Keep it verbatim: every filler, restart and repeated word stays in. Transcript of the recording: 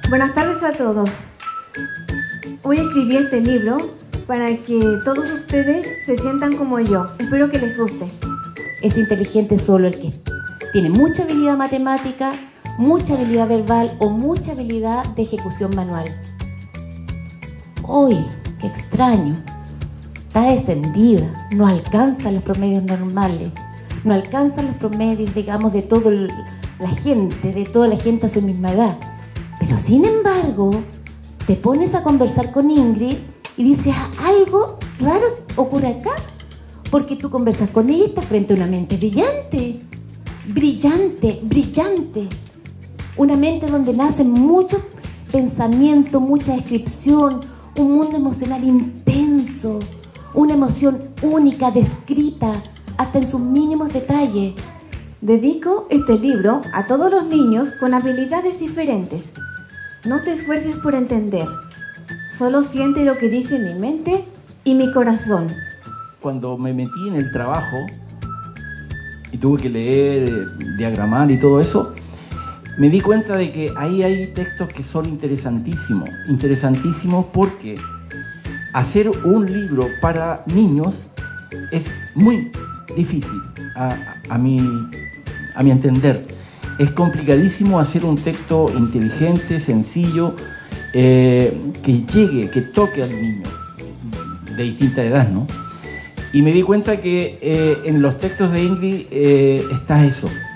Buenas tardes a todos. Hoy escribí este libro para que todos ustedes se sientan como yo. Espero que les guste. Es inteligente solo el que tiene mucha habilidad matemática, mucha habilidad verbal o mucha habilidad de ejecución manual. Hoy, qué extraño, está descendida, no alcanza los promedios normales, no alcanza los promedios, digamos, de toda la gente, de toda la gente a su misma edad. Pero sin embargo, te pones a conversar con Ingrid y dices, algo raro ocurre acá, porque tú conversas con ella y estás frente a una mente brillante, brillante, brillante. Una mente donde nacen muchos pensamientos, mucha descripción, un mundo emocional intenso, una emoción única, descrita, hasta en sus mínimos detalles. Dedico este libro a todos los niños con habilidades diferentes. No te esfuerces por entender, solo siente lo que dice mi mente y mi corazón. Cuando me metí en el trabajo y tuve que leer, diagramar y todo eso, me di cuenta de que ahí hay textos que son interesantísimos, interesantísimos porque hacer un libro para niños es muy difícil, a, a, mi, a mi entender. Es complicadísimo hacer un texto inteligente, sencillo, eh, que llegue, que toque al niño de distinta edad, ¿no? Y me di cuenta que eh, en los textos de Ingrid eh, está eso.